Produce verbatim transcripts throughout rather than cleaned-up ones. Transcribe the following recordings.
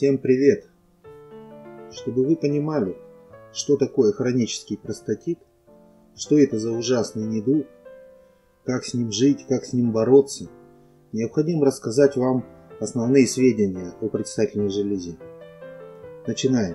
Всем привет! Чтобы вы понимали, что такое хронический простатит, что это за ужасный недуг, как с ним жить, как с ним бороться, необходимо рассказать вам основные сведения о предстательной железе. Начинаем.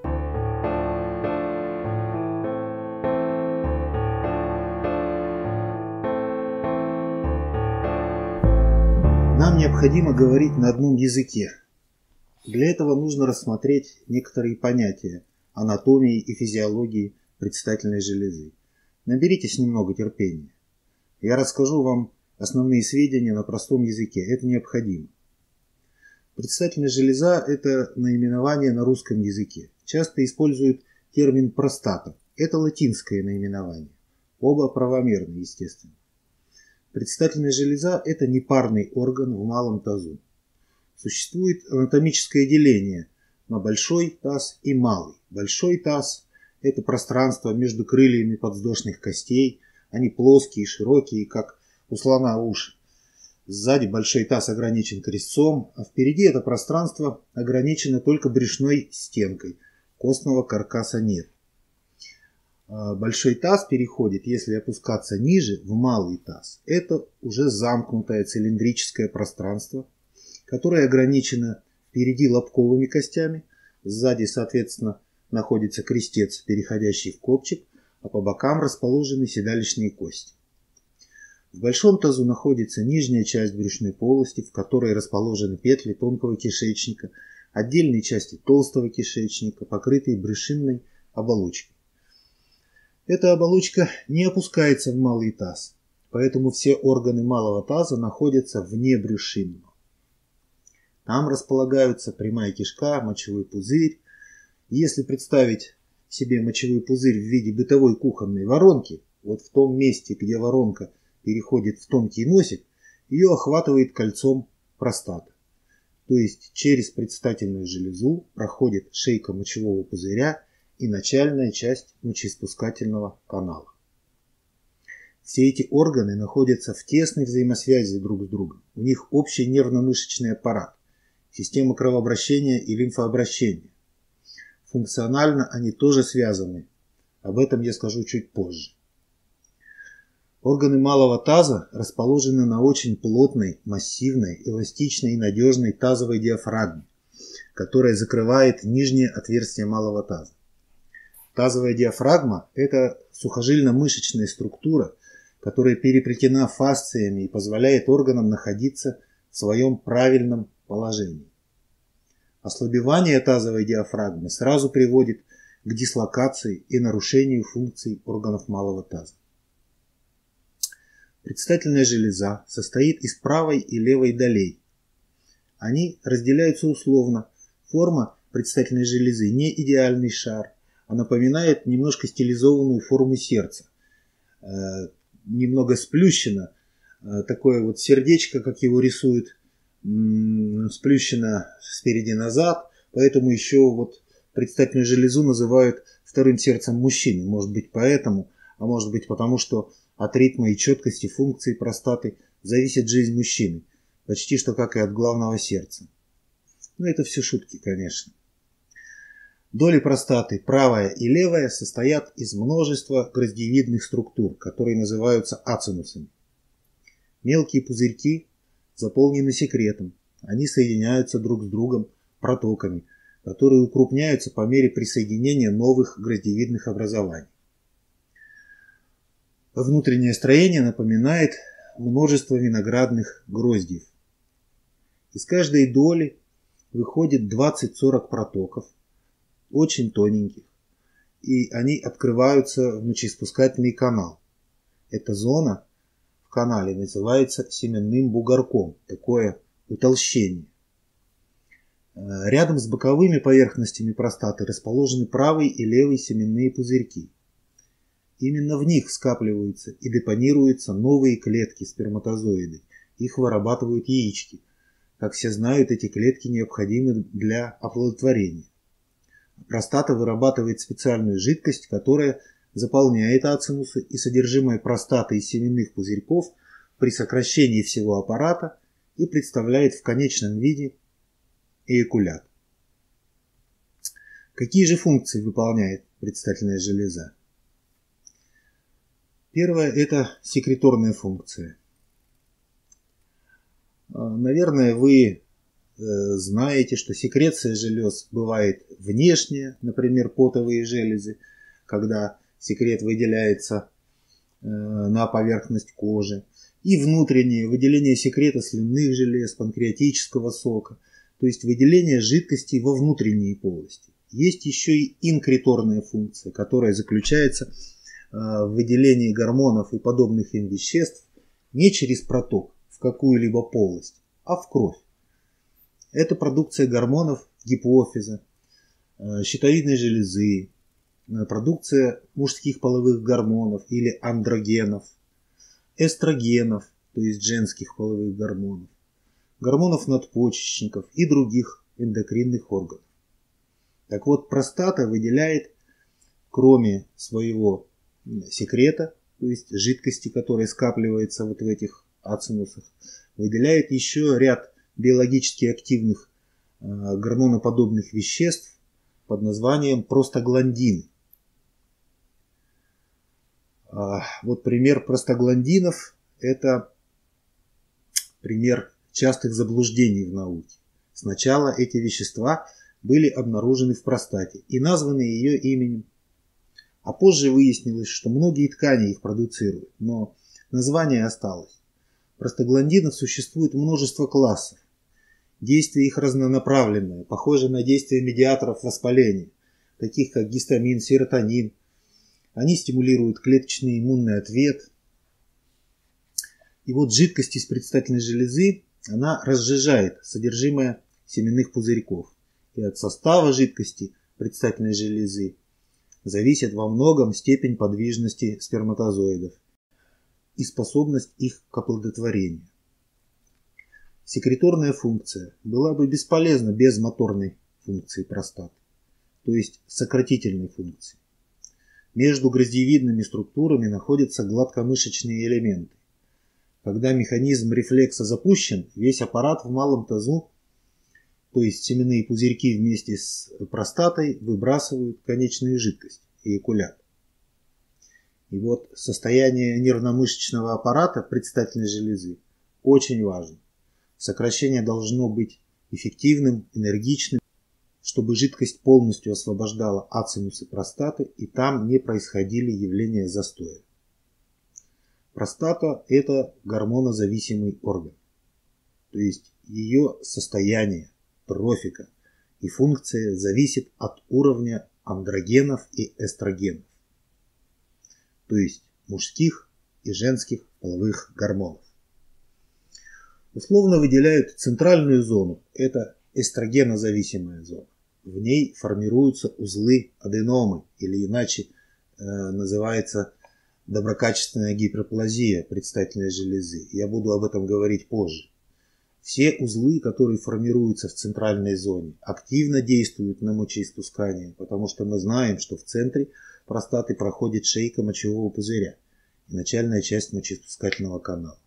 Нам необходимо говорить на одном языке. Для этого нужно рассмотреть некоторые понятия анатомии и физиологии предстательной железы. Наберитесь немного терпения. Я расскажу вам основные сведения на простом языке. Это необходимо. Предстательная железа – это наименование на русском языке. Часто используют термин простата. Это латинское наименование. Оба правомерны, естественно. Предстательная железа – это непарный орган в малом тазу. Существует анатомическое деление на большой таз и малый. Большой таз – это пространство между крыльями подвздошных костей. Они плоские и широкие, как у слона уши. Сзади большой таз ограничен крестцом, а впереди это пространство ограничено только брюшной стенкой. Костного каркаса нет. Большой таз переходит, если опускаться ниже, в малый таз. Это уже замкнутое цилиндрическое пространство, которое ограничено впереди лобковыми костями, сзади, соответственно, находится крестец, переходящий в копчик, а по бокам расположены седалищные кости. В большом тазу находится нижняя часть брюшной полости, в которой расположены петли тонкого кишечника, отдельные части толстого кишечника, покрытые брюшинной оболочкой. Эта оболочка не опускается в малый таз, поэтому все органы малого таза находятся вне брюшинного. Там располагаются прямая кишка, мочевой пузырь. Если представить себе мочевой пузырь в виде бытовой кухонной воронки, вот в том месте, где воронка переходит в тонкий носик, ее охватывает кольцом простата. То есть через предстательную железу проходит шейка мочевого пузыря и начальная часть мочеиспускательного канала. Все эти органы находятся в тесной взаимосвязи друг с другом. У них общий нервно-мышечный аппарат, система кровообращения и лимфообращения. Функционально они тоже связаны. Об этом я скажу чуть позже. Органы малого таза расположены на очень плотной, массивной, эластичной и надежной тазовой диафрагме, которая закрывает нижнее отверстие малого таза. Тазовая диафрагма – это сухожильно-мышечная структура, которая переплетена фасциями и позволяет органам находиться в своем правильном положении. Ослабевание тазовой диафрагмы сразу приводит к дислокации и нарушению функций органов малого таза. Предстательная железа состоит из правой и левой долей. Они разделяются условно. Форма предстательной железы не идеальный шар, а напоминает немножко стилизованную форму сердца. Э, немного сплющено. Э, такое вот сердечко, как его рисуют, м- сплющено спереди назад. Поэтому еще вот предстательную железу называют вторым сердцем мужчины. Может быть поэтому, а может быть потому, что от ритма и четкости функций простаты зависит жизнь мужчины. Почти что как и от главного сердца. Но это все шутки, конечно. Доли простаты, правая и левая, состоят из множества гроздевидных структур, которые называются ацинусами. Мелкие пузырьки заполнены секретом. Они соединяются друг с другом протоками, которые укрупняются по мере присоединения новых гроздевидных образований. Внутреннее строение напоминает множество виноградных гроздьев. Из каждой доли выходит двадцать-сорок протоков, очень тоненьких, и они открываются в мочеиспускательный канал. Эта зона в канале называется семенным бугорком, такое утолщение. Рядом с боковыми поверхностями простаты расположены правый и левый семенные пузырьки. Именно в них скапливаются и депонируются новые клетки сперматозоиды. Их вырабатывают яички. Как все знают, эти клетки необходимы для оплодотворения. Простата вырабатывает специальную жидкость, которая заполняет ацинусы, и содержимое простаты и семенных пузырьков при сокращении всего аппарата и представляет в конечном виде эякулят. Какие же функции выполняет предстательная железа? Первое – это секреторная функция. Наверное, вы знаете, что секреция желез бывает внешняя, например, потовые железы, когда секрет выделяется на поверхность кожи, и внутреннее выделение секрета слюнных желез, панкреатического сока, то есть выделение жидкостей во внутренние полости. Есть еще и инкреторная функция, которая заключается в выделении гормонов и подобных им веществ не через проток в какую-либо полость, а в кровь. Это продукция гормонов гипофиза, щитовидной железы, продукция мужских половых гормонов или андрогенов, эстрогенов, то есть женских половых гормонов, гормонов надпочечников и других эндокринных органов. Так вот, простата выделяет, кроме своего секрета, то есть жидкости, которая скапливается вот в этих ацинусах, выделяет еще ряд биологически активных э, гормоноподобных веществ под названием простагландины. А, вот пример простагландинов – это пример частых заблуждений в науке. Сначала эти вещества были обнаружены в простате и названы ее именем. А позже выяснилось, что многие ткани их продуцируют, но название осталось. Простагландинов существует множество классов. Действие их разнонаправленное, похоже на действие медиаторов воспаления, таких как гистамин, серотонин. Они стимулируют клеточный иммунный ответ. И вот жидкость из предстательной железы, она разжижает содержимое семенных пузырьков. И от состава жидкости предстательной железы зависит во многом степень подвижности сперматозоидов и способность их к оплодотворению. Секреторная функция была бы бесполезна без моторной функции простаты, то есть сократительной функции. Между гроздьевидными структурами находятся гладкомышечные элементы. Когда механизм рефлекса запущен, весь аппарат в малом тазу, то есть семенные пузырьки вместе с простатой, выбрасывают конечную жидкость, эякулят. И вот состояние нервно-мышечного аппарата предстательной железы очень важно. Сокращение должно быть эффективным, энергичным, чтобы жидкость полностью освобождала ацинусы простаты и там не происходили явления застоя. Простата – это гормонозависимый орган, то есть ее состояние, трофика и функция зависит от уровня андрогенов и эстрогенов, то есть мужских и женских половых гормонов. Условно выделяют центральную зону, это эстрогенозависимая зона. В ней формируются узлы аденомы, или иначе э, называется доброкачественная гиперплазия предстательной железы. Я буду об этом говорить позже. Все узлы, которые формируются в центральной зоне, активно действуют на мочеиспускание, потому что мы знаем, что в центре простаты проходит шейка мочевого пузыря и начальная часть мочеиспускательного канала.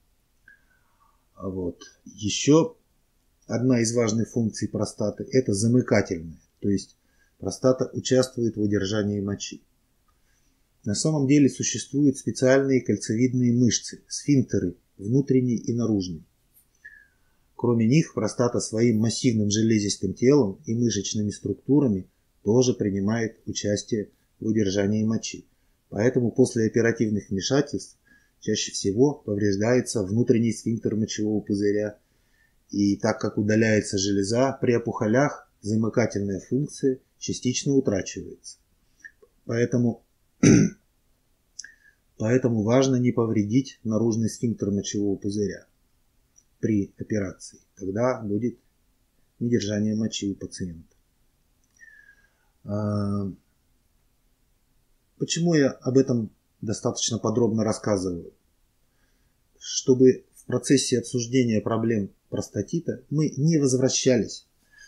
Вот. Еще одна из важных функций простаты – это замыкательная, то есть простата участвует в удержании мочи. На самом деле существуют специальные кольцевидные мышцы, сфинктеры, внутренние и наружные. Кроме них, простата своим массивным железистым телом и мышечными структурами тоже принимает участие в удержании мочи. Поэтому после оперативных вмешательств чаще всего повреждается внутренний сфинктер мочевого пузыря. И так как удаляется железа, при опухолях замыкательная функция частично утрачивается. Поэтому, поэтому важно не повредить наружный сфинктер мочевого пузыря при операции. Тогда будет недержание мочи у пациента. Почему я об этом достаточно подробно рассказываю? Чтобы в процессе обсуждения проблем простатита мы не возвращались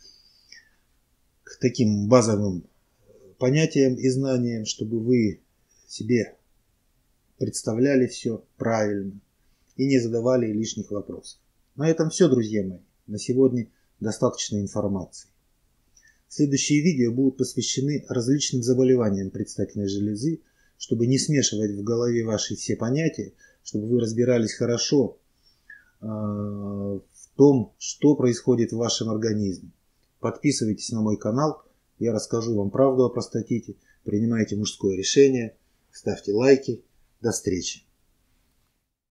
к таким базовым понятиям и знаниям, чтобы вы себе представляли все правильно и не задавали лишних вопросов. На этом все, друзья мои. На сегодня достаточно информации. Следующие видео будут посвящены различным заболеваниям предстательной железы, чтобы не смешивать в голове ваши все понятия, чтобы вы разбирались хорошо э, в том, что происходит в вашем организме. Подписывайтесь на мой канал, я расскажу вам правду о простатите, принимайте мужское решение, ставьте лайки. До встречи.